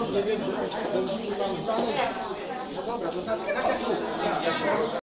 Nie wiem, że musimy nam znaleźć. No dobra, to tak jak tu.